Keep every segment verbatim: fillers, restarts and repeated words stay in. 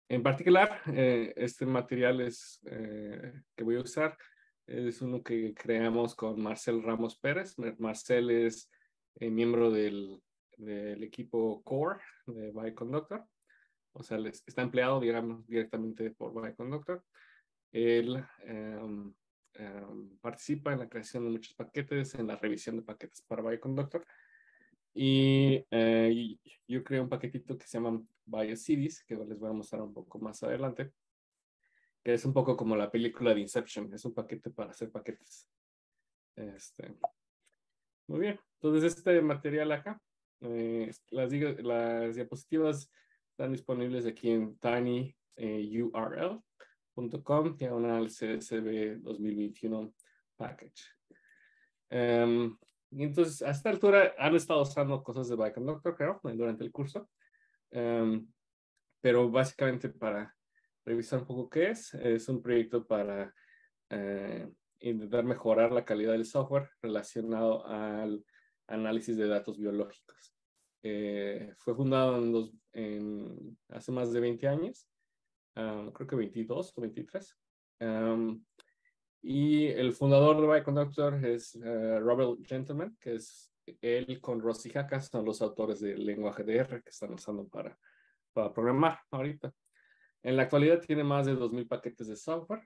En particular, eh, este material es, eh, que voy a usar es uno que creamos con Marcel Ramos Pérez. Marcel es eh, miembro del, del equipo Core de Bioconductor. O sea, les, está empleado, digamos, directamente por Bioconductor. Él um, um, participa en la creación de muchos paquetes, en la revisión de paquetes para Bioconductor. Y, eh, y yo creé un paquetito que se llama BioCDs, que les voy a mostrar un poco más adelante, que es un poco como la película de Inception, es un paquete para hacer paquetes. Este, muy bien, entonces este material acá, eh, las, las diapositivas están disponibles aquí en tiny U R L punto com, diagonal C S V dos mil veintiuno package. Um, y entonces, a esta altura han estado usando cosas de Bioconductor, creo, durante el curso. Um, pero básicamente para revisar un poco qué es, es un proyecto para eh, intentar mejorar la calidad del software relacionado al análisis de datos biológicos. Eh, fue fundado en dos, en, hace más de veinte años, um, creo que veintidós o veintitrés. Um, y el fundador de Bioconductor es uh, Robert Gentleman, que es él con Rossi Hakas, son los autores del lenguaje de R que están usando para, para programar ahorita. En la actualidad tiene más de dos mil paquetes de software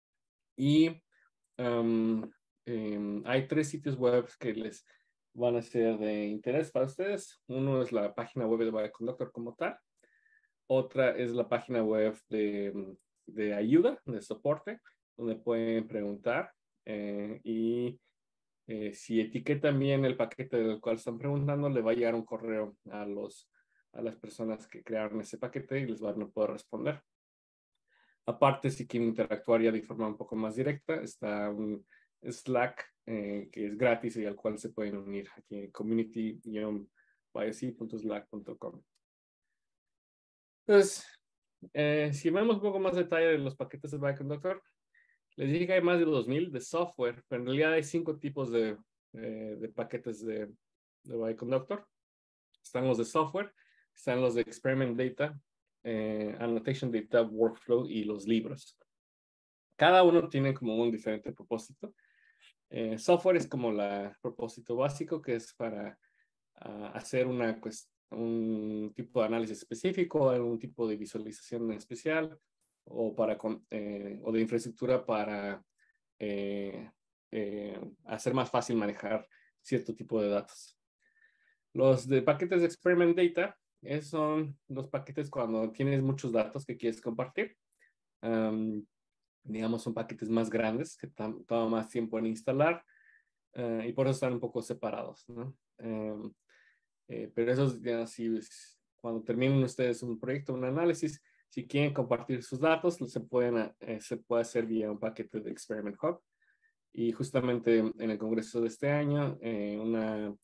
y um, um, hay tres sitios web que les van a ser de interés para ustedes. Uno es la página web de Bioconductor como tal. Otra es la página web de, de ayuda, de soporte, donde pueden preguntar eh, y eh, si etiquetan bien el paquete del cual están preguntando, le va a llegar un correo a, los, a las personas que crearon ese paquete y les van a poder responder. Aparte, si quieren interactuar ya de forma un poco más directa, está un Slack eh, que es gratis y al cual se pueden unir aquí en community guion bioc punto slack punto com. Entonces, eh, si vemos un poco más detalle de los paquetes de Bioconductor, les dije que hay más de dos mil de software, pero en realidad hay cinco tipos de, eh, de paquetes de, de Bioconductor. Están los de software, están los de experiment data, eh, annotation data, workflow y los libros. Cada uno tiene como un diferente propósito. Eh, software es como el propósito básico, que es para uh, hacer una, pues, un tipo de análisis específico, algún tipo de visualización especial, o, para, eh, o de infraestructura para eh, eh, hacer más fácil manejar cierto tipo de datos. Los de paquetes de experiment data, esos son los paquetes cuando tienes muchos datos que quieres compartir. Um, digamos, son paquetes más grandes que toman más tiempo en instalar uh, y por eso están un poco separados, ¿no? Um, eh, pero esos, ya, si, cuando terminen ustedes un proyecto, un análisis, si quieren compartir sus datos, se, pueden, eh, se puede hacer vía un paquete de Experiment Hub. Y justamente en el congreso de este año, eh, una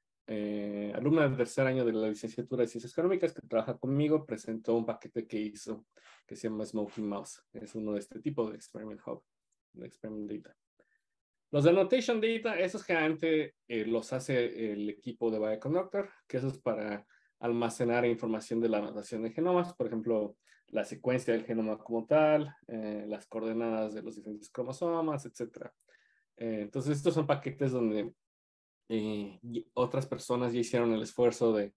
eh, alumna del tercer año de la licenciatura de Ciencias Económicas que trabaja conmigo presentó un paquete que hizo que se llama Smoking Mouse. Es uno de este tipo de Experiment Hub, de Experiment Data. Los de Annotation Data, esos generalmente eh, los hace el equipo de Bioconductor, que eso es para almacenar información de la anotación de genomas, por ejemplo, la secuencia del genoma como tal, eh, las coordenadas de los diferentes cromosomas, etcétera. Eh, entonces, estos son paquetes donde eh, otras personas ya hicieron el esfuerzo de,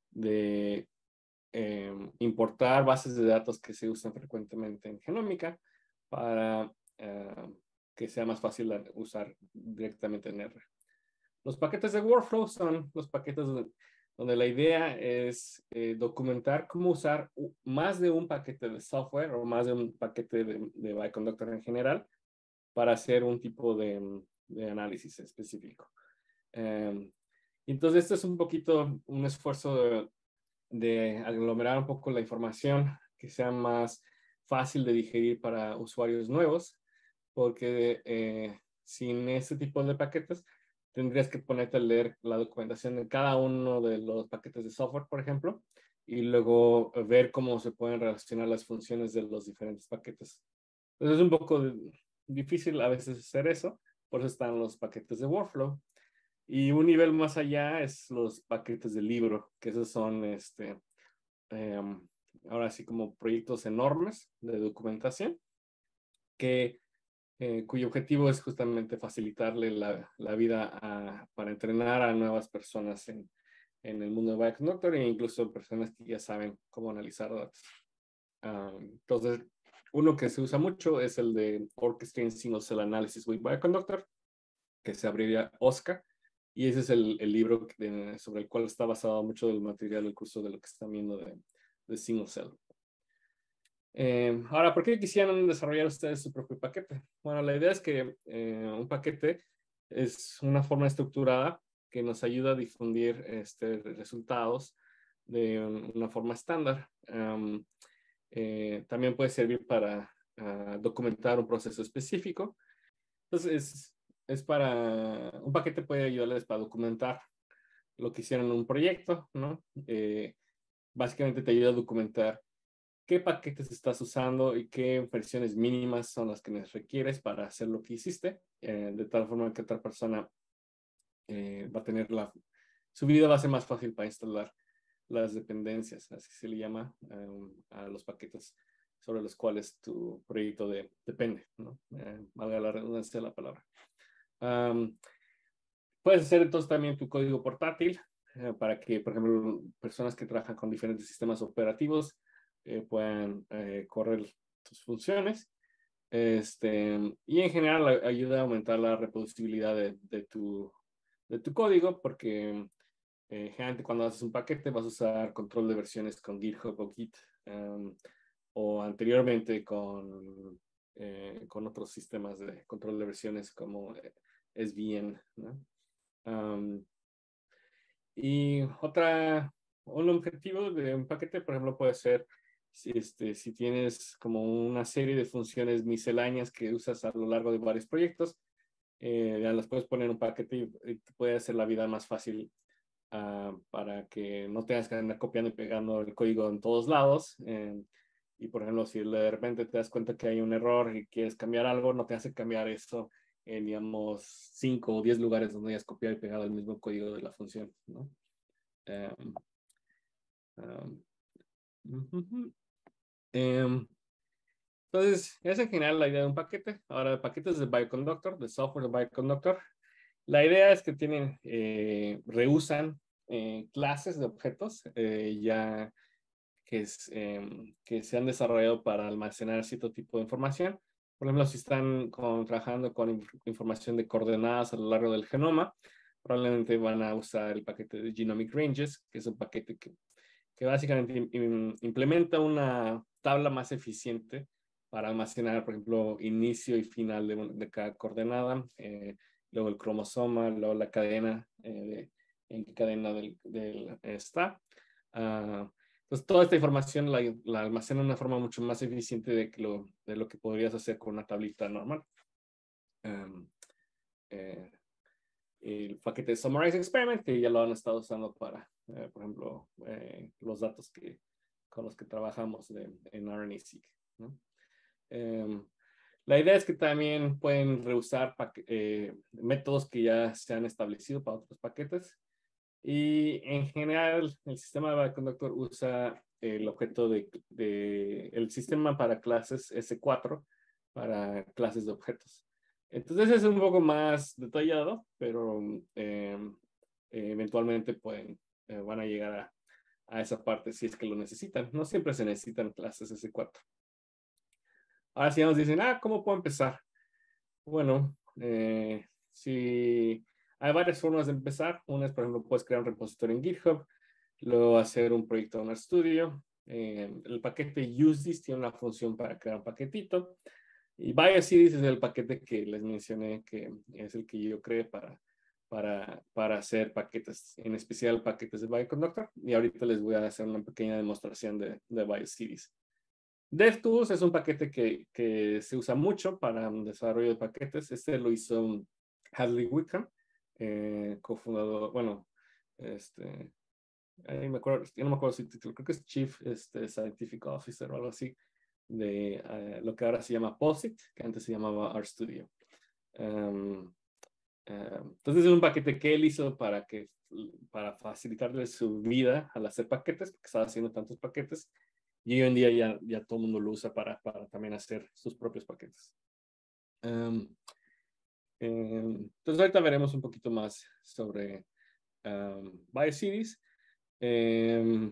de eh, importar bases de datos que se usan frecuentemente en genómica para eh, que sea más fácil de usar directamente en R. Los paquetes de workflow son los paquetes donde, donde la idea es eh, documentar cómo usar más de un paquete de software o más de un paquete de, de Bioconductor en general para hacer un tipo de, de análisis específico. Um, entonces, esto es un poquito un esfuerzo de, de aglomerar un poco la información que sea más fácil de digerir para usuarios nuevos, porque eh, sin este tipo de paquetes tendrías que ponerte a leer la documentación de cada uno de los paquetes de software, por ejemplo, y luego ver cómo se pueden relacionar las funciones de los diferentes paquetes. Entonces es un poco difícil a veces hacer eso, por eso están los paquetes de workflow. Y un nivel más allá es los paquetes de libro, que esos son este, um, ahora sí como proyectos enormes de documentación, que, eh, cuyo objetivo es justamente facilitarle la, la vida a, para entrenar a nuevas personas en, en el mundo de Bioconductor e incluso personas que ya saben cómo analizar datos. Um, entonces, uno que se usa mucho es el de Orchestrating Single Cell Analysis with Bioconductor, que se abrevia OSCA, y ese es el, el libro de, sobre el cual está basado mucho del material del curso de lo que están viendo de, de Single Cell. Eh, ahora, ¿por qué quisieran desarrollar ustedes su propio paquete? Bueno, la idea es que eh, un paquete es una forma estructurada que nos ayuda a difundir este, resultados de un, una forma estándar. Um, eh, también puede servir para uh, documentar un proceso específico. Entonces, es, es para, un paquete puede ayudarles para documentar lo que hicieron en un proyecto, ¿no? Eh, básicamente te ayuda a documentar qué paquetes estás usando y qué versiones mínimas son las que requieres para hacer lo que hiciste, eh, de tal forma que otra persona eh, va a tener la, su vida va a ser más fácil para instalar las dependencias, así se le llama um, a los paquetes sobre los cuales tu proyecto de, depende, ¿no? Eh, valga la redundancia de la palabra. Um, puedes hacer entonces también tu código portátil eh, para que, por ejemplo, personas que trabajan con diferentes sistemas operativos eh, puedan eh, correr tus funciones. Este, y en general ayuda a aumentar la reproducibilidad de, de, tu, de tu código, porque eh, generalmente cuando haces un paquete vas a usar control de versiones con GitHub o Git, um, o anteriormente con, eh, con otros sistemas de control de versiones como S V N, ¿no? Um, y otra, un objetivo de un paquete, por ejemplo, puede ser si, este, si tienes como una serie de funciones misceláneas que usas a lo largo de varios proyectos, eh, ya las puedes poner en un paquete y, y te puede hacer la vida más fácil uh, para que no tengas que andar copiando y pegando el código en todos lados. Eh, y por ejemplo, si de repente te das cuenta que hay un error y quieres cambiar algo, no te hace cambiar eso en, digamos, cinco o diez lugares donde hayas copiado y pegado el mismo código de la función, ¿no? Um, um, uh -huh. um, entonces, esa es en general la idea de un paquete. Ahora, paquetes de Bioconductor, de software de Bioconductor. La idea es que tienen, eh, reusan eh, clases de objetos eh, ya que, es, eh, que se han desarrollado para almacenar cierto tipo de información. Por ejemplo, si están con, trabajando con inf información de coordenadas a lo largo del genoma, probablemente van a usar el paquete de Genomic Ranges, que es un paquete que, que básicamente im implementa una tabla más eficiente para almacenar, por ejemplo, inicio y final de, de cada coordenada, eh, luego el cromosoma, luego la cadena, eh, de, en qué cadena del, del, está. Uh, entonces, toda esta información la, la almacena de una forma mucho más eficiente de, que lo, de lo que podrías hacer con una tablita normal. Um, eh, el paquete de Summarize Experiment, que ya lo han estado usando para, eh, por ejemplo, eh, los datos que, con los que trabajamos de, en R N A-seq, ¿no? Um, la idea es que también pueden reusar eh, métodos que ya se han establecido para otros paquetes. Y en general, el sistema de Bioconductor usa el objeto de, de el sistema para clases S cuatro para clases de objetos. Entonces es un poco más detallado, pero eh, eventualmente pueden, eh, van a llegar a, a esa parte si es que lo necesitan. No siempre se necesitan clases S cuatro. Ahora si nos dicen, ah, ¿cómo puedo empezar? Bueno, eh, si hay varias formas de empezar. Una es, por ejemplo, puedes crear un repositorio en GitHub, luego hacer un proyecto en RStudio. Eh, el paquete useThis tiene una función para crear un paquetito. Y BioCDs es el paquete que les mencioné, que es el que yo creé para, para, para hacer paquetes, en especial paquetes de Bioconductor. Y ahorita les voy a hacer una pequeña demostración de, de BioCDs. DevTools es un paquete que, que se usa mucho para un desarrollo de paquetes. Este lo hizo Hadley Wickham, eh, cofundador, bueno, este, ahí me acuerdo, yo no me acuerdo su título, creo que es Chief este, Scientific Officer o algo así, de uh, lo que ahora se llama POSIT, que antes se llamaba RStudio. Um, um, entonces es un paquete que él hizo para, que, para facilitarle su vida al hacer paquetes, porque estaba haciendo tantos paquetes. y hoy en día ya, ya todo el mundo lo usa para, para también hacer sus propios paquetes. Um, um, entonces ahorita veremos un poquito más sobre um, BioCities. Um,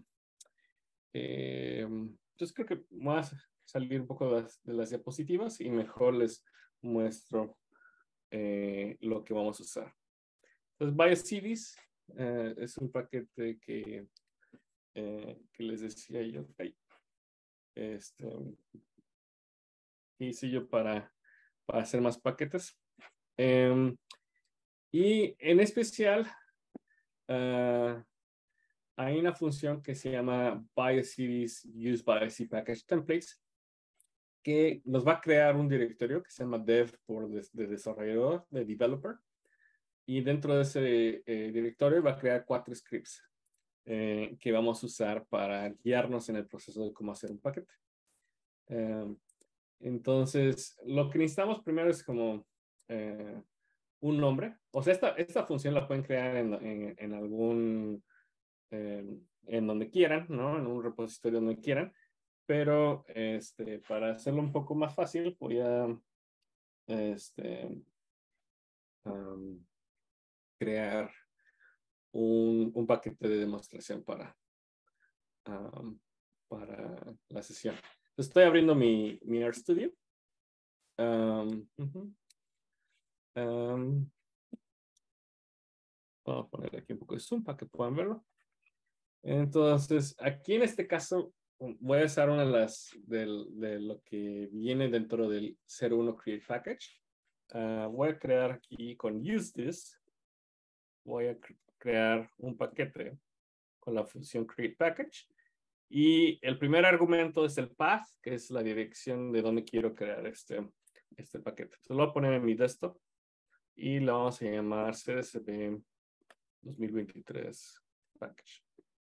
um, entonces creo que voy a salir un poco de las, de las diapositivas y mejor les muestro eh, lo que vamos a usar. Entonces BioCities eh, es un paquete que, eh, que les decía yo. Ay, este, hice yo para, para hacer más paquetes. Um, y en especial, uh, hay una función que se llama BioCities Use BioC Package Templates, que nos va a crear un directorio que se llama dev por de, de desarrollador, de developer. Y dentro de ese eh, directorio va a crear cuatro scripts eh, que vamos a usar para guiarnos en el proceso de cómo hacer un paquete. Um, entonces, lo que necesitamos primero es como eh, un nombre. O sea, esta, esta función la pueden crear en, en, en algún, eh, en donde quieran, ¿no? En un repositorio donde quieran. Pero este, para hacerlo un poco más fácil, voy a este, um, crear un, un paquete de demostración para, um, para la sesión. Entonces, estoy abriendo mi, mi RStudio. Um, uh-huh. um, Vamos a poner aquí un poco de zoom para que puedan verlo. Entonces, aquí en este caso, voy a usar una de las de, de lo que viene dentro del cero uno Create Package. Uh, voy a crear aquí con useThis. Voy a cre crear un paquete con la función Create Package. Y el primer argumento es el path, que es la dirección de donde quiero crear este, este paquete. Entonces, lo voy a poner en mi desktop y lo vamos a llamar C S V dos mil veintitrés Package.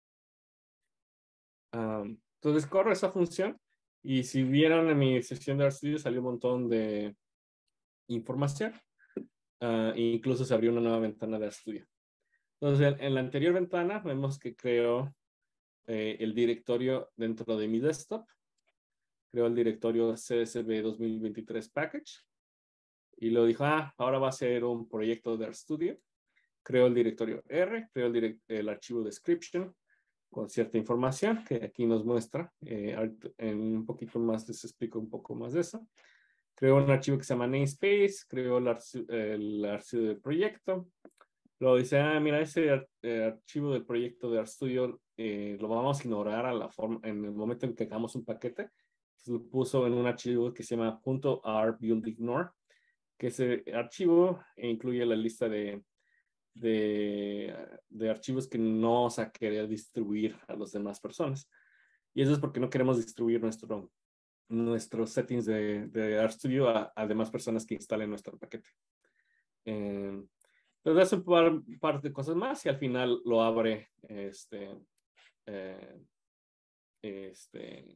Um, entonces corro esa función y si vieron en mi sesión de RStudio salió un montón de información. Uh, e incluso se abrió una nueva ventana de RStudio. Entonces en, en la anterior ventana vemos que creo eh, el directorio dentro de mi desktop. Creo el directorio C S V dos mil veintitrés Package. Y luego dijo, ah, ahora va a ser un proyecto de RStudio. Creo el directorio R, creo el, direct el archivo description con cierta información que aquí nos muestra. Eh, en un poquito más les explico un poco más de eso. Creo un archivo que se llama namespace, creo el, archi el archivo del proyecto. Luego dice, ah, mira, ese ar eh, archivo del proyecto de RStudio eh, lo vamos a ignorar a la forma, en el momento en que hagamos un paquete. Entonces lo puso en un archivo que se llama .r_build_ignore, que ese archivo incluye la lista de De, de archivos que no vamos a querer distribuir a las demás personas. Y eso es porque no queremos distribuir nuestro, nuestros settings de, de RStudio a, a demás personas que instalen nuestro paquete. Eh, entonces hace un par, par de cosas más y al final lo abre este, eh, este,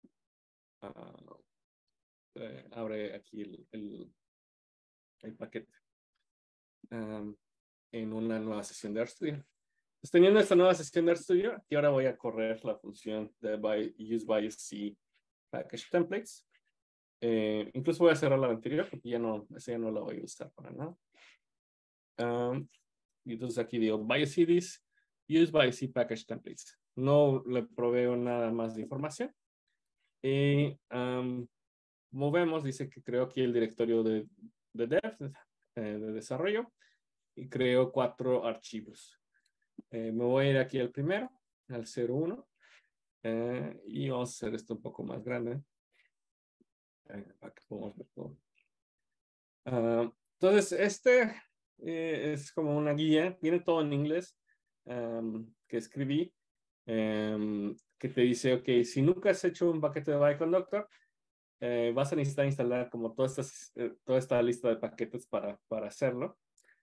uh, eh, abre aquí el, el, el paquete. Um, en una nueva sesión de RStudio. Pues teniendo esta nueva sesión de RStudio, y ahora voy a correr la función de by, use BioC Package Templates. Eh, incluso voy a cerrar la anterior porque ya no, esa ya no la voy a usar para nada. Um, y entonces aquí digo BioCities, use BioC Package Templates. No le proveo nada más de información. Y um, como vemos, dice que creo aquí el directorio de, de dev, eh, de desarrollo, y creo cuatro archivos. Eh, me voy a ir aquí al primero, al cero uno, eh, y vamos a hacer esto un poco más grande eh, para que podamos ver todo. Uh, entonces, este eh, es como una guía, viene todo en inglés, um, que escribí, um, que te dice, ok, si nunca has hecho un paquete de Bioconductor, eh, vas a necesitar instalar como toda esta, eh, toda esta lista de paquetes para, para hacerlo.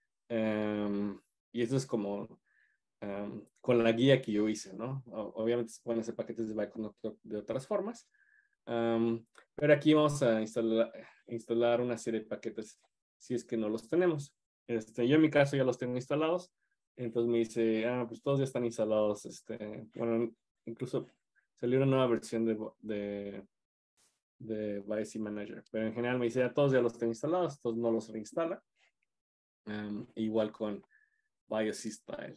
Um, y eso es como Um, con la guía que yo hice, ¿no? O, obviamente se pueden hacer paquetes de Bioconductor de otras formas, um, pero aquí vamos a instalar, instalar una serie de paquetes si es que no los tenemos. Este, yo en mi caso ya los tengo instalados, entonces me dice, ah, pues todos ya están instalados, este, bueno, incluso salió una nueva versión de, de, de BioC Manager. Pero en general me dice, ya todos ya los tengo instalados, todos no los reinstala. Um, igual con BioC Style.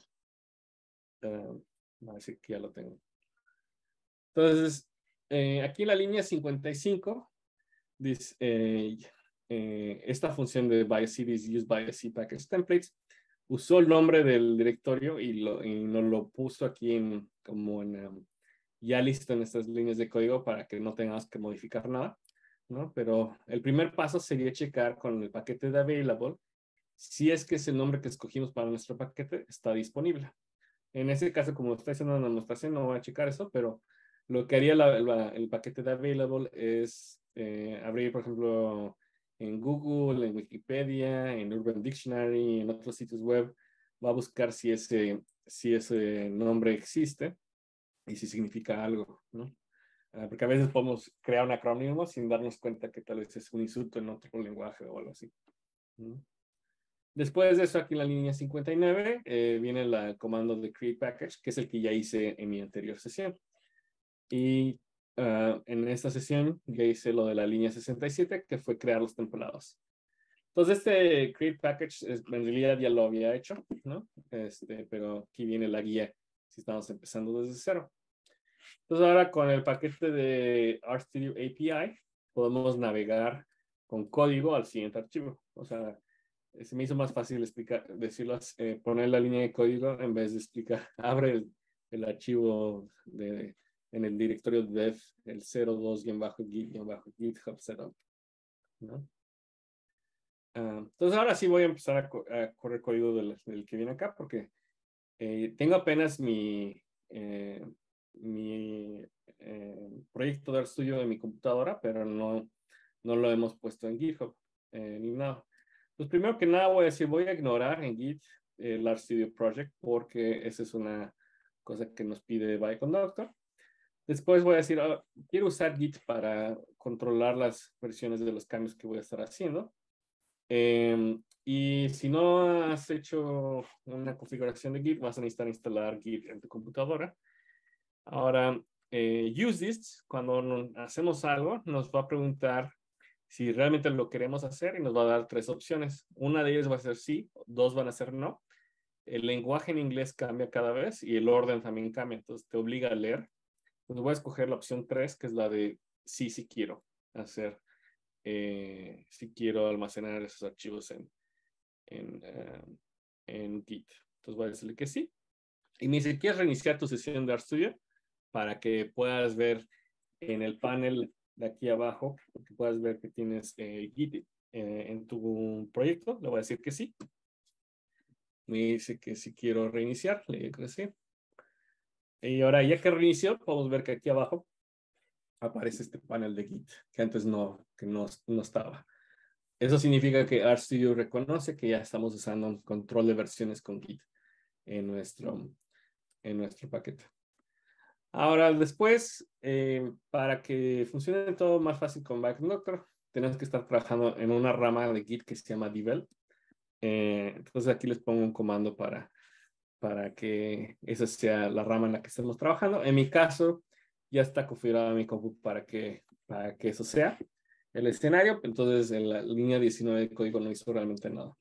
Um, a ver si aquí ya lo tengo. Entonces, eh, aquí en la línea cincuenta y cinco, dice, eh, eh, esta función de BioC, this use BioC package templates, usó el nombre del directorio y, lo, y nos lo puso aquí en, como en, um, ya listo en estas líneas de código para que no tengamos que modificar nada, ¿no? Pero el primer paso sería checar con el paquete de available si es que ese nombre que escogimos para nuestro paquete está disponible. En ese caso, como está haciendo una demostración, no voy a checar eso, pero lo que haría la, la, el paquete de available es eh, abrir, por ejemplo, en Google, en Wikipedia, en Urban Dictionary, en otros sitios web, va a buscar si ese, si ese nombre existe y si significa algo, ¿no? Uh, porque a veces podemos crear un acrónimo sin darnos cuenta que tal vez es un insulto en otro lenguaje o algo así, ¿no? Después de eso, aquí en la línea cincuenta y nueve, eh, viene la, el comando de create package, que es el que ya hice en mi anterior sesión. Y uh, en esta sesión ya hice lo de la línea sesenta y siete, que fue crear los templados. Entonces, este create package es, en realidad ya lo había hecho, ¿no? Este, pero aquí viene la guía si estamos empezando desde cero. Entonces, ahora con el paquete de RStudio A P I, podemos navegar con código al siguiente archivo. O sea, se me hizo más fácil explicar, decirlo, eh, poner la línea de código en vez de explicar, abre el, el archivo de, en el directorio dev, el cero dos git-github setup, ¿no? Uh, entonces ahora sí voy a empezar a, co a correr código del, del que viene acá, porque eh, tengo apenas mi, eh, mi eh, proyecto de RStudio en mi computadora, pero no, no lo hemos puesto en GitHub eh, ni nada. Pues primero que nada voy a decir, voy a ignorar en Git el RStudio Project porque esa es una cosa que nos pide Bioconductor. Después voy a decir, oh, quiero usar Git para controlar las versiones de los cambios que voy a estar haciendo. Eh, y si no has hecho una configuración de Git, vas a necesitar instalar Git en tu computadora. Ahora, eh, use this, cuando hacemos algo, nos va a preguntar si realmente lo queremos hacer y nos va a dar tres opciones. Una de ellas va a ser sí, dos van a ser no. El lenguaje en inglés cambia cada vez y el orden también cambia, entonces te obliga a leer. Entonces voy a escoger la opción tres, que es la de sí, sí quiero hacer, eh, si quiero almacenar esos archivos en, en, uh, en Git. Entonces voy a decirle que sí. Y me dice, ¿quieres reiniciar tu sesión de RStudio? Para que puedas ver en el panel de aquí abajo, que puedas ver que tienes eh, Git eh, en tu proyecto. Le voy a decir que sí. Me dice que si quiero reiniciar, le digo que sí. Y ahora ya que reinició, podemos ver que aquí abajo aparece este panel de Git, que antes no, que no, no estaba. Eso significa que RStudio reconoce que ya estamos usando un control de versiones con Git en nuestro, en nuestro paquete. Ahora, después, eh, para que funcione todo más fácil con Bioconductor, tenemos que estar trabajando en una rama de Git que se llama devel. Eh, entonces aquí les pongo un comando para, para que esa sea la rama en la que estemos trabajando. En mi caso, ya está configurada mi compu para que, para que eso sea el escenario. Entonces, en la línea diecinueve de código no hizo realmente nada.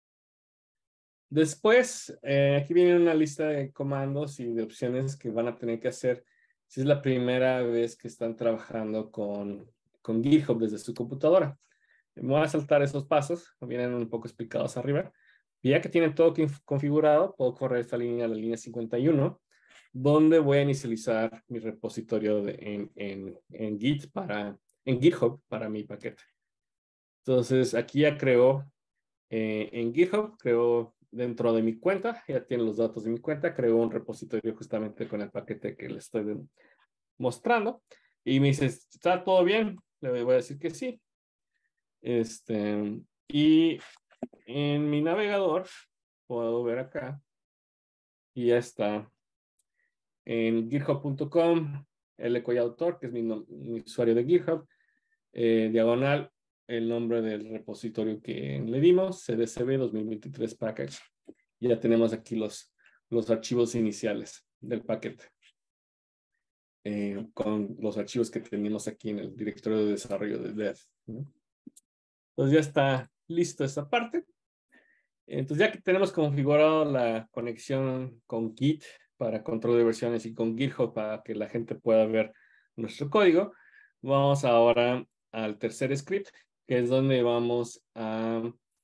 Después, eh, aquí viene una lista de comandos y de opciones que van a tener que hacer si es la primera vez que están trabajando con, con GitHub desde su computadora. Me voy a saltar esos pasos, vienen un poco explicados arriba. Y ya que tienen todo configurado, puedo correr esta línea, la línea cincuenta y uno, donde voy a inicializar mi repositorio de, en, en, en, Git para, en GitHub para mi paquete. Entonces, aquí ya creo, eh, en GitHub, creo dentro de mi cuenta, ya tiene los datos de mi cuenta, creo un repositorio justamente con el paquete que le estoy mostrando. Y me dice, ¿está todo bien? Le voy a decir que sí. Este, y en mi navegador, puedo ver acá, y ya está en github punto com, lcoyautor, que es mi, mi usuario de GitHub, eh, diagonal, el nombre del repositorio que le dimos, C D C B dos mil veintitrés Package. Ya tenemos aquí los, los archivos iniciales del paquete. eh, con los archivos que tenemos aquí en el directorio de desarrollo de Dev, ¿no? Entonces ya está listo esta parte. Entonces ya que tenemos configurado la conexión con Git para control de versiones y con GitHub para que la gente pueda ver nuestro código, vamos ahora al tercer script, que es donde vamos a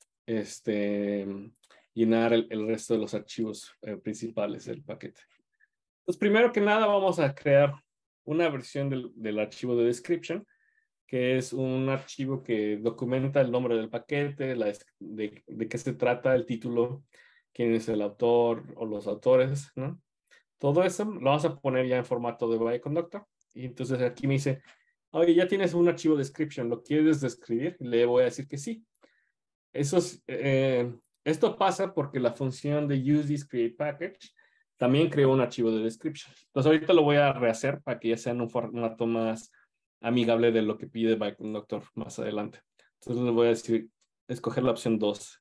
este, llenar el, el resto de los archivos eh, principales del paquete. Entonces, primero que nada, vamos a crear una versión del, del archivo de description, que es un archivo que documenta el nombre del paquete, la, de, de qué se trata, el título, quién es el autor o los autores, ¿no? Todo eso lo vamos a poner ya en formato de Bioconductor. Y entonces aquí me dice, oye, ya tienes un archivo description, ¿lo quieres describir? Le voy a decir que sí. Eso es, eh, esto pasa porque la función de useThisCreatePackage también creó un archivo de description. Entonces ahorita lo voy a rehacer para que ya sea en un formato más amigable de lo que pide Bioconductor más adelante. Entonces les voy a decir, escoger la opción dos.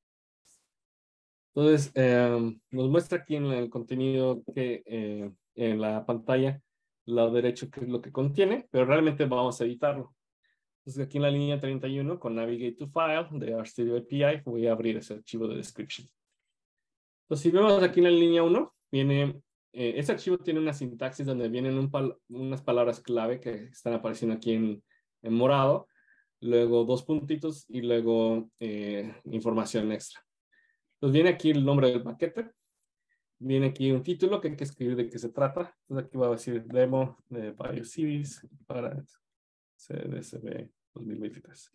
Entonces, eh, nos muestra aquí en el contenido que eh, en la pantalla, lado derecho, qué es lo que contiene, pero realmente vamos a editarlo. Entonces, aquí en la línea treinta y uno, con Navigate to File de RStudio A P I, voy a abrir ese archivo de description. Entonces, si vemos aquí en la línea uno, viene, eh, ese archivo tiene una sintaxis donde vienen un pal unas palabras clave que están apareciendo aquí en, en morado, luego dos puntitos y luego eh, información extra. Entonces, viene aquí el nombre del paquete, viene aquí un título que hay que escribir de qué se trata. Entonces, aquí va a decir demo de BioCivis para C D S B dos mil veintitrés.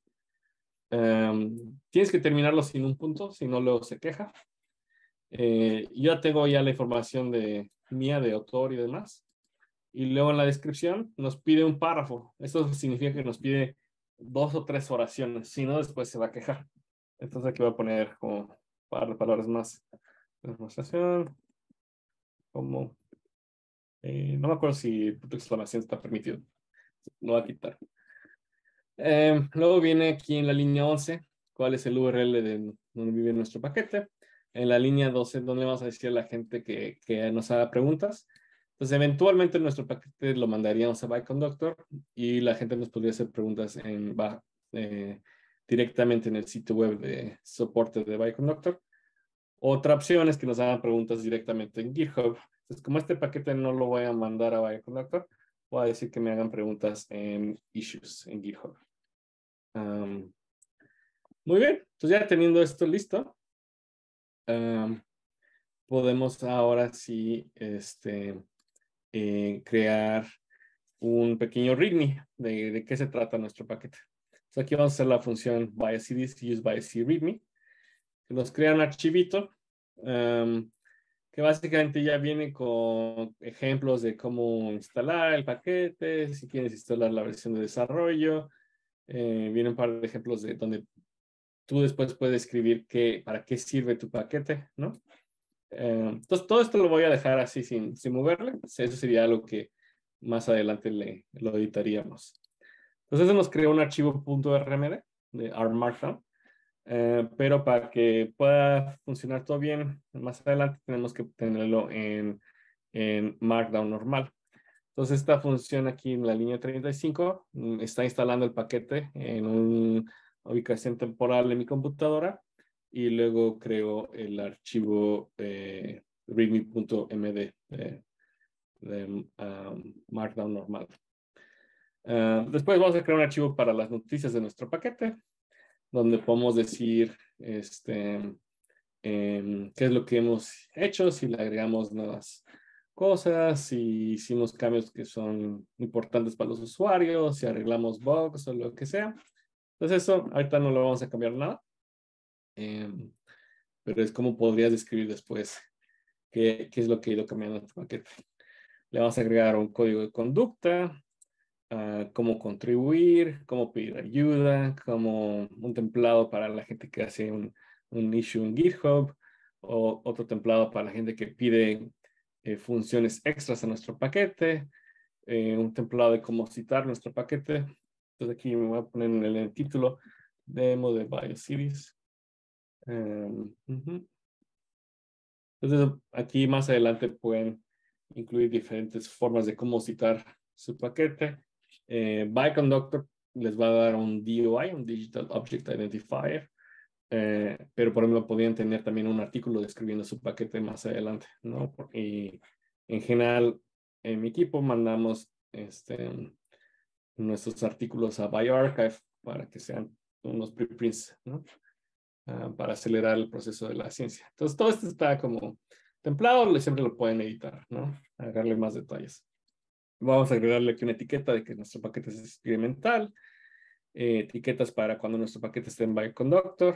Um, tienes que terminarlo sin un punto, si no luego se queja. Eh, yo tengo ya la información de mía, de autor y demás. Y luego en la descripción nos pide un párrafo. Eso significa que nos pide dos o tres oraciones. Si no, después se va a quejar. Entonces aquí voy a poner como un par de palabras más. Demostración. Como. Eh, no me acuerdo si punto de exclamación está permitido. Lo voy a quitar. Eh, luego viene aquí en la línea once, cuál es el U R L de donde vive nuestro paquete. En la línea doce, donde vamos a decir a la gente que, que nos haga preguntas. Entonces, eventualmente nuestro paquete lo mandaríamos a Bioconductor y la gente nos podría hacer preguntas en, eh, directamente en el sitio web de soporte de Bioconductor. Otra opción es que nos hagan preguntas directamente en GitHub. Entonces, como este paquete no lo voy a mandar a Bioconductor, voy a decir que me hagan preguntas en issues en GitHub. Um, muy bien, entonces ya teniendo esto listo, um, podemos ahora sí este, eh, crear un pequeño readme de, de qué se trata nuestro paquete. Entonces aquí vamos a hacer la función BioCDis use BioCReadme, que nos crea un archivito um, que básicamente ya viene con ejemplos de cómo instalar el paquete, si quieres instalar la versión de desarrollo, eh, viene un par de ejemplos de donde tú después puedes escribir qué, para qué sirve tu paquete, ¿no? Eh, entonces, todo esto lo voy a dejar así sin, sin moverle. Eso sería algo que más adelante le, lo editaríamos. Entonces, eso nos creó un archivo .rmd de R Markdown. Eh, pero para que pueda funcionar todo bien, más adelante tenemos que tenerlo en, en Markdown normal. Entonces, esta función aquí en la línea treinta y cinco está instalando el paquete en una ubicación temporal en mi computadora y luego creo el archivo eh, readme.md de, de um, Markdown normal. Uh, después vamos a crear un archivo para las noticias de nuestro paquete, donde podemos decir este, eh, qué es lo que hemos hecho, si le agregamos nuevas cosas, si hicimos cambios que son importantes para los usuarios, si arreglamos bugs o lo que sea. Entonces eso, ahorita no lo vamos a cambiar nada. Eh, pero es como podrías describir después qué, qué es lo que ha ido cambiando en tu paquete. Le vamos a agregar un código de conducta, uh, cómo contribuir, cómo pedir ayuda, como un templado para la gente que hace un, un issue en GitHub, o otro templado para la gente que pide eh, funciones extras a nuestro paquete, eh, un templado de cómo citar nuestro paquete. Entonces aquí me voy a poner en el, en el título demo de BioCivis. Um, uh-huh. Entonces aquí más adelante pueden incluir diferentes formas de cómo citar su paquete. Eh, BioConductor les va a dar un D O I, un Digital Object Identifier. Eh, pero por ejemplo podrían tener también un artículo describiendo su paquete más adelante, ¿no? Y en general en mi equipo mandamos este, nuestros artículos a bioRxiv para que sean unos preprints, ¿no? Uh, para acelerar el proceso de la ciencia. Entonces todo esto está como templado, siempre lo pueden editar, ¿no? Agregarle más detalles. Vamos a agregarle aquí una etiqueta de que nuestro paquete es experimental, eh, etiquetas para cuando nuestro paquete esté en BioConductor.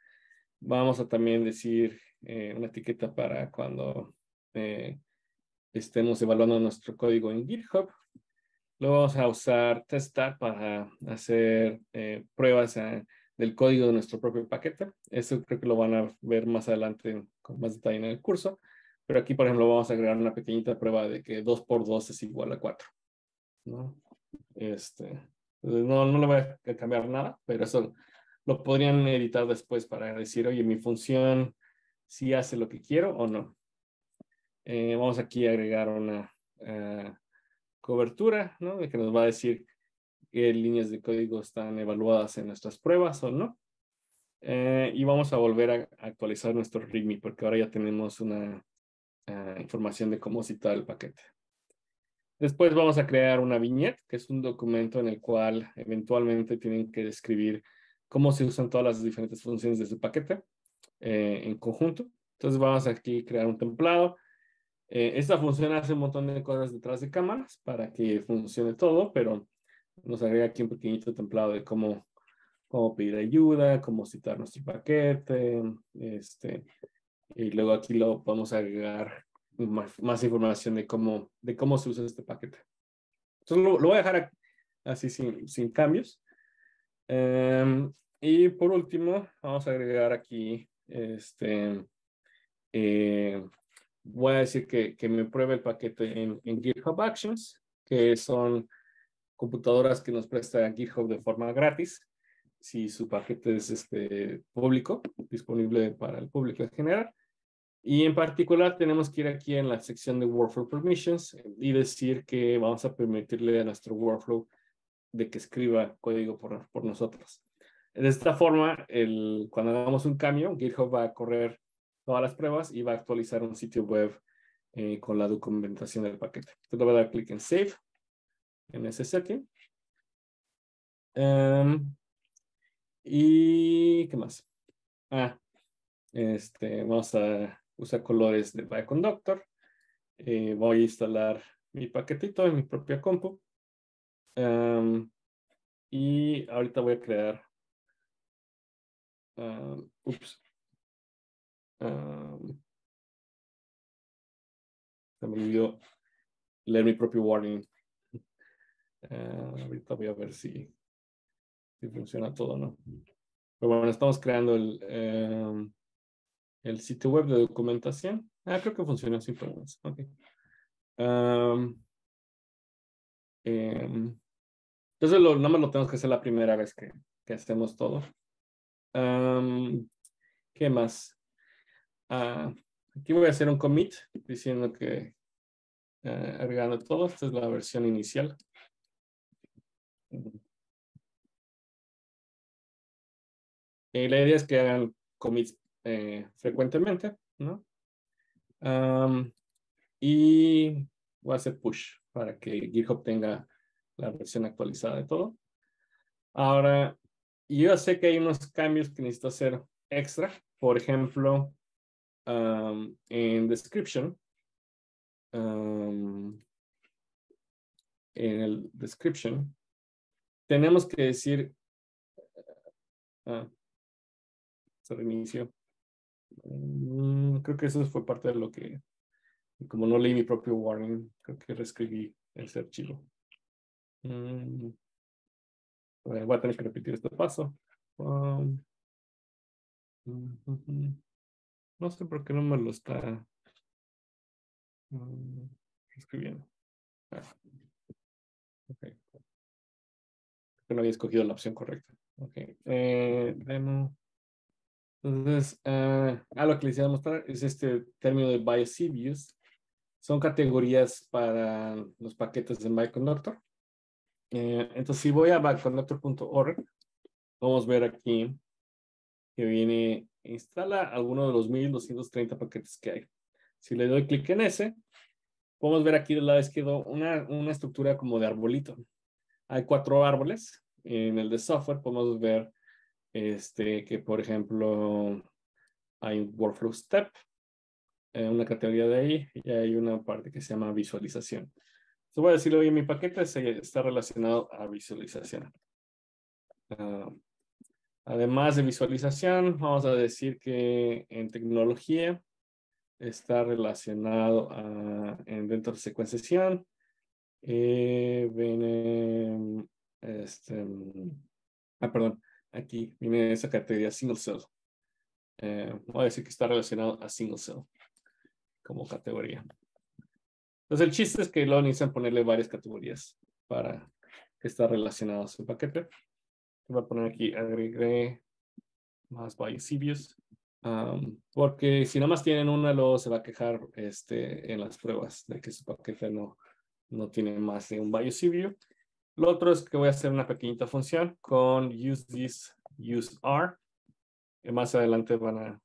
Vamos a también decir eh, una etiqueta para cuando eh, estemos evaluando nuestro código en GitHub. Luego vamos a usar TestStat para hacer eh, pruebas eh, del código de nuestro propio paquete. Eso creo que lo van a ver más adelante con más detalle en el curso. Pero aquí, por ejemplo, vamos a agregar una pequeñita prueba de que dos por dos es igual a cuatro, ¿no? Este, no, no le voy a cambiar nada, pero eso lo podrían editar después para decir, oye, mi función sí hace lo que quiero o no. Eh, vamos aquí a agregar una uh, cobertura, ¿no? De que nos va a decir qué líneas de código están evaluadas en nuestras pruebas o no. Eh, y vamos a volver a actualizar nuestro README porque ahora ya tenemos una uh, información de cómo citar el paquete. Después vamos a crear una viñeta, que es un documento en el cual eventualmente tienen que describir cómo se usan todas las diferentes funciones de su paquete eh, en conjunto. Entonces vamos aquí a crear un templado. Eh, esta función hace un montón de cosas detrás de cámaras para que funcione todo, pero nos agrega aquí un pequeñito templado de cómo, cómo pedir ayuda, cómo citar nuestro paquete, este, y luego aquí lo vamos a agregar más, más información de cómo, de cómo se usa este paquete. Entonces lo, lo voy a dejar así sin, sin cambios. Um, y por último, vamos a agregar aquí, este, eh, voy a decir que, que me pruebe el paquete en, en GitHub Actions, que son computadoras que nos presta GitHub de forma gratis. Si su paquete es este, público, disponible para el público en general. Y en particular tenemos que ir aquí en la sección de Workflow Permissions y decir que vamos a permitirle a nuestro workflow de que escriba código por, por nosotros. De esta forma, el, cuando hagamos un cambio, GitHub va a correr todas las pruebas y va a actualizar un sitio web eh, con la documentación del paquete. Entonces le voy a dar clic en Save, en ese setting. Um, ¿Y qué más? Ah, este, vamos a usar colores de BioConductor. Eh, voy a instalar mi paquetito en mi propia compu. Um, y ahorita voy a crear. Um, ups. Um, se me olvidó leer mi propio warning. Uh, ahorita voy a ver si, si funciona todo, ¿no? Pero bueno, estamos creando el, um, el sitio web de documentación. Ah, creo que funciona sin problemas. Ok. Um, eh, entonces, lo, nada más lo tenemos que hacer la primera vez que, que hacemos todo. Um, ¿Qué más? Uh, aquí voy a hacer un commit diciendo que uh, agregando todo. Esta es la versión inicial. Y la idea es que hagan commits eh, frecuentemente, ¿no? Um, y voy a hacer push para que GitHub tenga la versión actualizada de todo. Ahora, yo sé que hay unos cambios que necesito hacer extra. Por ejemplo, um, en description, um, en el description, tenemos que decir, ah, se reinició. Um, creo que eso fue parte de lo que, como no leí mi propio warning, creo que reescribí ese archivo. Um, voy a tener que repetir este paso. Um, uh, uh, uh. No sé por qué no me lo está um, escribiendo. Ah, ok. Que no había escogido la opción correcta. Ok. Eh, demo. Entonces, uh, ah, lo que les iba a mostrar es este término de BioCViews, son categorías para los paquetes de Bioconductor. Eh, entonces, si voy a bioconductor punto org, vamos a ver aquí que viene, instala alguno de los mil doscientos treinta paquetes que hay. Si le doy clic en ese, podemos ver aquí del lado izquierdo una, una estructura como de arbolito. Hay cuatro árboles. En el de software podemos ver este, que, por ejemplo, hay un workflow step, eh, una categoría de ahí, y hay una parte que se llama visualización. Entonces voy a decirle, oye, mi paquete está relacionado a visualización. Uh, además de visualización, vamos a decir que en tecnología está relacionado a, en, dentro de secuenciación. Eh, viene, este, ah, perdón, aquí viene esa categoría single cell. Eh, voy a decir que está relacionado a single cell como categoría. Entonces el chiste es que lo necesitan ponerle varias categorías para que está relacionado a su paquete. Voy a poner aquí, agregué más biocibios. Um, porque si nada más tienen una, luego se va a quejar este, en las pruebas de que su paquete no, no tiene más de un biocibio. Lo otro es que voy a hacer una pequeñita función con use this, use R. Y más adelante van a...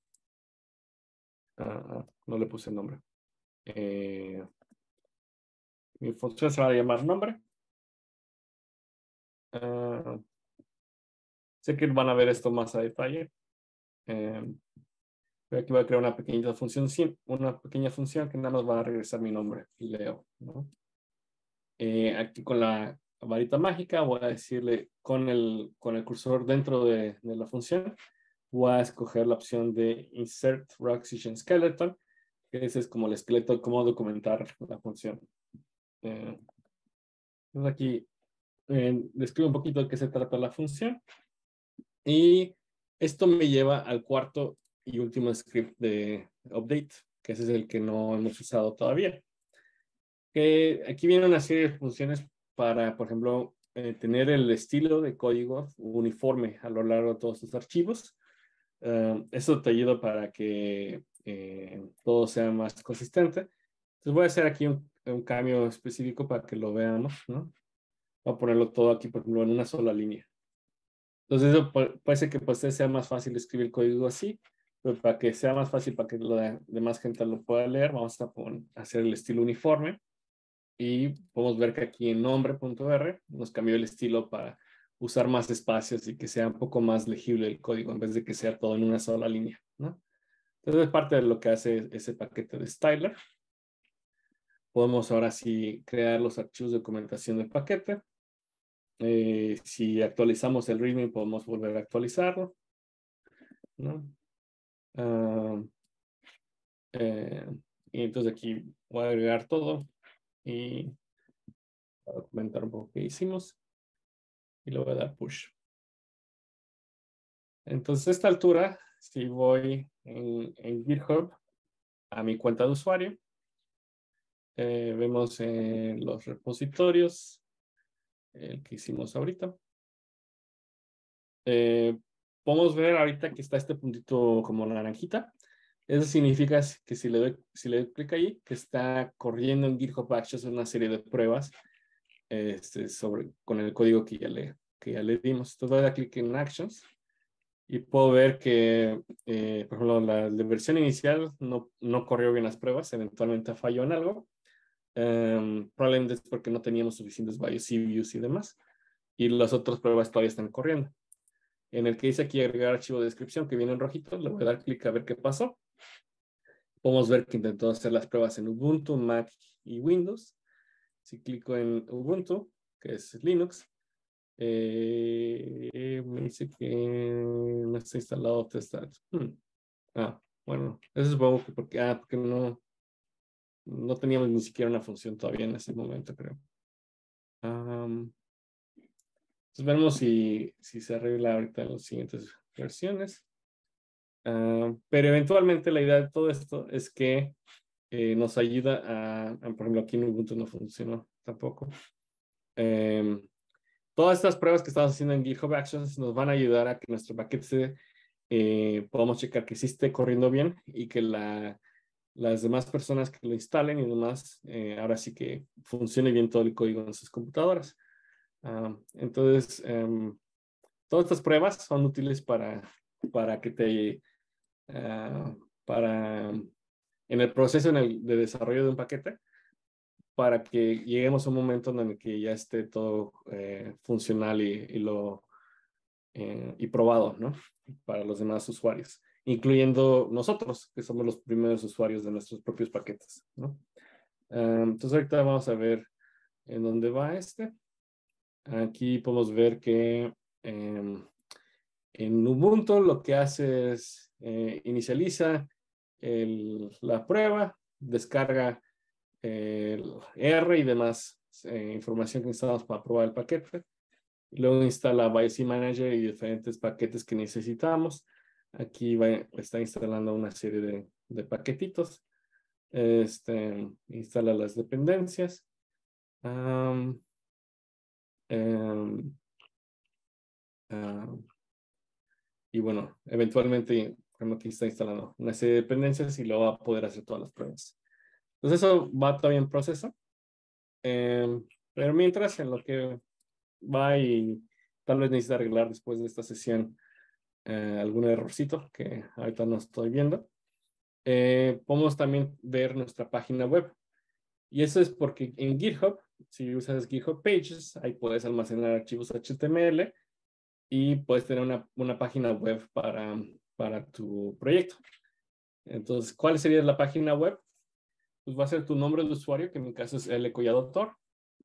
Uh, no le puse el nombre. Eh, mi función se va a llamar nombre. Uh, sé que van a ver esto más a detalle. Eh, aquí voy a crear una pequeñita función, una pequeña función que nada más va a regresar mi nombre, Leo, ¿no? Eh, aquí con la varita mágica voy a decirle con el, con el cursor dentro de, de la función, voy a escoger la opción de Insert Raw Excision Skeleton, que ese es como el esqueleto de cómo documentar la función. Eh, entonces aquí eh, describo un poquito de qué se trata la función. Y esto me lleva al cuarto y último script de update, que ese es el que no hemos usado todavía. Que aquí viene una serie de funciones para, por ejemplo, eh, tener el estilo de código uniforme a lo largo de todos tus archivos. Uh, eso te ayuda para que eh, todo sea más consistente. Entonces voy a hacer aquí un, un cambio específico para que lo veamos, ¿no? Voy a ponerlo todo aquí, por ejemplo, en una sola línea. Entonces eso puede ser que para ustedes sea más fácil escribir código así, pero para que sea más fácil, para que la demás gente lo pueda leer, vamos a poner, hacer el estilo uniforme. Y podemos ver que aquí en nombre.r nos cambió el estilo para usar más espacios y que sea un poco más legible el código en vez de que sea todo en una sola línea, ¿no? Entonces es parte de lo que hace ese paquete de styler. Podemos ahora sí crear los archivos de documentación del paquete. Eh, si actualizamos el readme podemos volver a actualizarlo, ¿no? Uh, eh, y entonces aquí voy a agregar todo y voy a documentar un poco qué hicimos. Y le voy a dar push. Entonces, a esta altura, si voy en, en GitHub a mi cuenta de usuario, eh, vemos en los repositorios el que hicimos ahorita. Eh, podemos ver ahorita que está este puntito como naranjita. Eso significa que si le doy, si le doy clic ahí, que está corriendo en GitHub Actions una serie de pruebas este, sobre, con el código que ya le, que ya le dimos. Entonces voy a dar clic en Actions. Y puedo ver que, eh, por ejemplo, la, la versión inicial no, no corrió bien las pruebas, eventualmente falló en algo. Um, probablemente es porque no teníamos suficientes biocibios y demás. Y las otras pruebas todavía están corriendo. En el que dice aquí agregar archivo de descripción, que viene en rojito, le voy a dar clic a ver qué pasó. Podemos ver que intentó hacer las pruebas en Ubuntu, Mac y Windows. Si clico en Ubuntu, que es Linux, Eh, me dice que no está instalado Testat. Hmm. Ah, bueno, eso supongo que porque, ah, porque no, no teníamos ni siquiera una función todavía en ese momento, creo. Um, entonces veremos si, si se arregla ahorita en las siguientes versiones. Uh, pero eventualmente la idea de todo esto es que eh, nos ayuda a, a, por ejemplo, aquí en Ubuntu no funcionó tampoco. Um, Todas estas pruebas que estamos haciendo en GitHub Actions nos van a ayudar a que nuestro paquete eh, podamos checar que sí esté corriendo bien y que la, las demás personas que lo instalen y demás, eh, ahora sí que funcione bien todo el código en sus computadoras. Uh, entonces, um, todas estas pruebas son útiles para, para que te, uh, para, en el proceso en el, de desarrollo de un paquete, para que lleguemos a un momento en el que ya esté todo eh, funcional y, y, lo, eh, y probado, ¿no? Para los demás usuarios, incluyendo nosotros, que somos los primeros usuarios de nuestros propios paquetes, ¿no? Um, entonces ahorita vamos a ver en dónde va este. Aquí podemos ver que eh, en Ubuntu lo que hace es eh, inicializa el, la prueba, descarga el R y demás eh, información que necesitamos para probar el paquete. Luego instala BioC Manager y diferentes paquetes que necesitamos. Aquí va, está instalando una serie de, de paquetitos. Este, instala las dependencias. Um, um, um, y bueno, eventualmente, como aquí está instalando una serie de dependencias y luego va a poder hacer todas las pruebas. Entonces eso va todavía en proceso. Eh, pero mientras, en lo que va y tal vez necesita arreglar después de esta sesión eh, algún errorcito que ahorita no estoy viendo, eh, podemos también ver nuestra página web. Y eso es porque en GitHub, si usas GitHub Pages, ahí puedes almacenar archivos H T M L y puedes tener una, una página web para, para tu proyecto. Entonces, ¿cuál sería la página web? Pues va a ser tu nombre de usuario, que en mi caso es lcolladotor,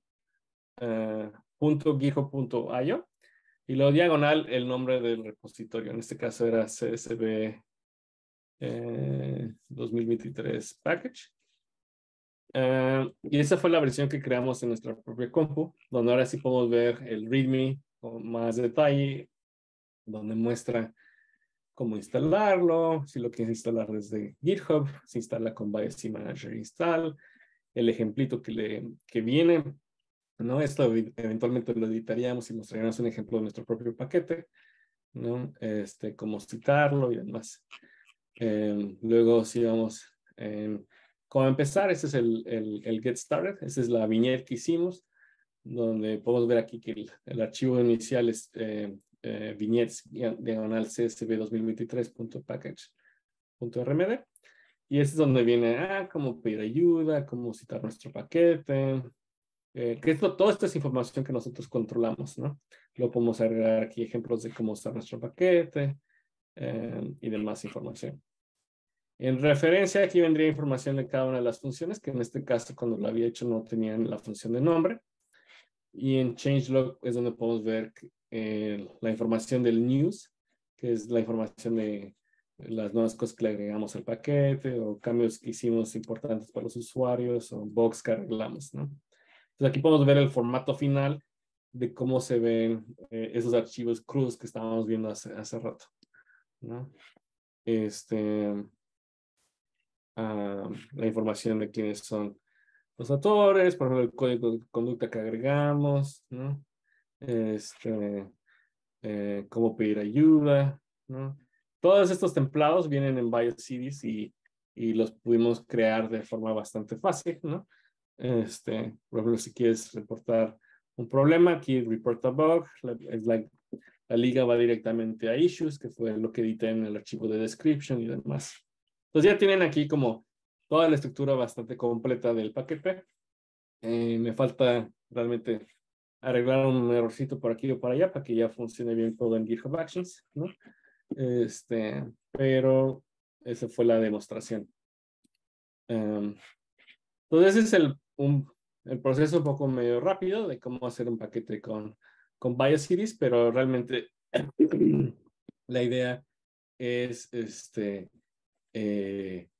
uh, punto github punto io, y luego diagonal el nombre del repositorio. En este caso era C S V eh, dos mil veintitrés package. Uh, y esa fue la versión que creamos en nuestra propia compu, donde ahora sí podemos ver el README con más detalle, donde muestra cómo instalarlo, si lo quieres instalar desde GitHub, se instala con BioC Manager Install, el ejemplito que, le, que viene, ¿no? Esto eventualmente lo editaríamos y mostraríamos un ejemplo de nuestro propio paquete, ¿no? Este, cómo citarlo y demás. Eh, luego, si vamos en cómo empezar, ese es el, el, el Get Started, esa es la viñeta que hicimos, donde podemos ver aquí que el, el archivo inicial es eh, eh, viñetes diagonal C S V dos mil veintitrés punto package punto R M D. Y este es donde viene, ah, cómo pedir ayuda, cómo citar nuestro paquete, eh, que esto, toda esta es información que nosotros controlamos, ¿no? Luego podemos agregar aquí ejemplos de cómo usar nuestro paquete eh, y demás información. En referencia, aquí vendría información de cada una de las funciones, que en este caso, cuando lo había hecho, no tenían la función de nombre. Y en changelog es donde podemos ver eh, la información del news, que es la información de las nuevas cosas que le agregamos al paquete o cambios que hicimos importantes para los usuarios o bugs que arreglamos, ¿no? Entonces aquí podemos ver el formato final de cómo se ven eh, esos archivos crudos que estábamos viendo hace, hace rato, ¿no? Este, uh, la información de quiénes son los autores, por ejemplo, el código de conducta que agregamos, ¿no? Este, eh, cómo pedir ayuda, ¿no? Todos estos templados vienen en BioCDs y, y los pudimos crear de forma bastante fácil, ¿no? Este, por ejemplo, si quieres reportar un problema, aquí report a bug, la, es la, la liga va directamente a issues, que fue lo que edité en el archivo de description y demás. Entonces ya tienen aquí como toda la estructura bastante completa del paquete. Eh, me falta realmente arreglar un errorcito por aquí o por allá para que ya funcione bien todo en GitHub Actions, ¿no? Este, pero esa fue la demostración. Um, entonces ese es el, un, el proceso un poco medio rápido de cómo hacer un paquete con, con BioCDs, pero realmente la idea es, este, eh,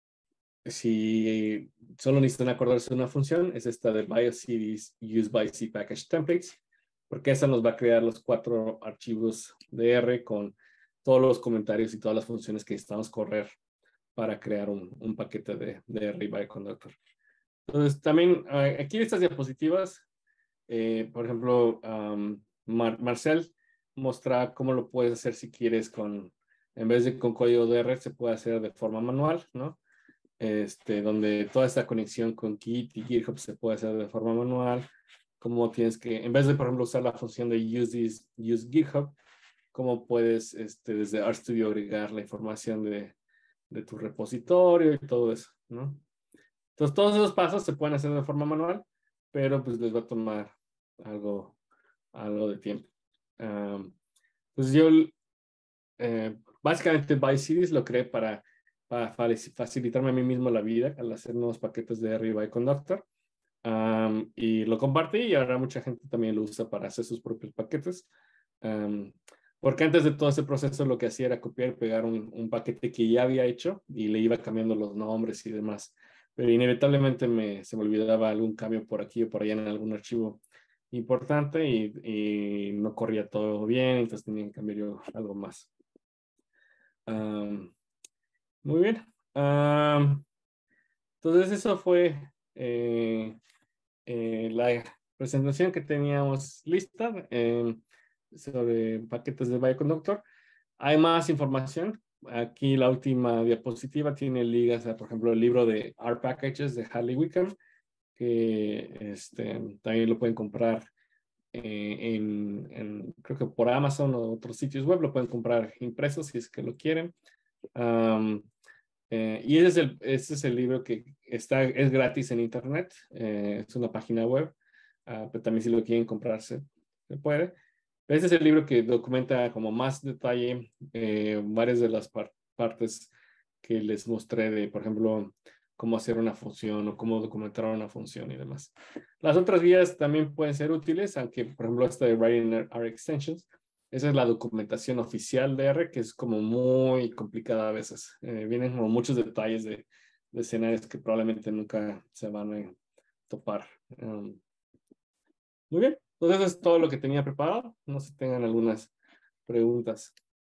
si solo necesitan acordarse de una función, es esta de BioCDs use by C package templates, porque esa nos va a crear los cuatro archivos de R con todos los comentarios y todas las funciones que necesitamos correr para crear un, un paquete de, de R y Bioconductor. Entonces, también aquí en estas diapositivas, eh, por ejemplo, um, Mar Marcel muestra cómo lo puedes hacer si quieres con, en vez de con código de R, se puede hacer de forma manual, ¿no? este, donde toda esta conexión con Git y GitHub se puede hacer de forma manual, cómo tienes que, en vez de, por ejemplo, usar la función de use, this, use GitHub, cómo puedes este, desde RStudio agregar la información de, de tu repositorio y todo eso, ¿no? Entonces, todos esos pasos se pueden hacer de forma manual, pero pues les va a tomar algo, algo de tiempo. Um, pues yo, eh, básicamente, ByteCities lo creé para, para facilitarme a mí mismo la vida al hacer nuevos paquetes de R y ByteConductor. Um, y lo compartí y ahora mucha gente también lo usa para hacer sus propios paquetes. Um, porque antes de todo ese proceso lo que hacía era copiar y pegar un, un paquete que ya había hecho y le iba cambiando los nombres y demás. Pero inevitablemente me, se me olvidaba algún cambio por aquí o por allá en algún archivo importante y, y no corría todo bien, entonces tenía que cambiar yo algo más. Um, muy bien. Um, entonces eso fue eh, eh, la presentación que teníamos lista eh, sobre paquetes de ByteConductor. Hay más información. Aquí la última diapositiva tiene ligas a, por ejemplo, el libro de R Packages de Harley Wickham, que este, también lo pueden comprar eh, en, en, creo que por Amazon o otros sitios web, lo pueden comprar impreso si es que lo quieren. Um, eh, y ese es, el, ese es el libro que está, es gratis en internet, eh, es una página web, uh, pero también si lo quieren comprarse, se puede. Este es el libro que documenta como más detalle eh, varias de las par partes que les mostré de, por ejemplo, cómo hacer una función o cómo documentar una función y demás. Las otras guías también pueden ser útiles, aunque, por ejemplo, esta de Writing R Extensions, esa es la documentación oficial de R, que es como muy complicada a veces. Eh, vienen como muchos detalles de, de escenarios que probablemente nunca se van a topar. Um, muy bien. Entonces, eso es todo lo que tenía preparado. No sé si tengan algunas preguntas.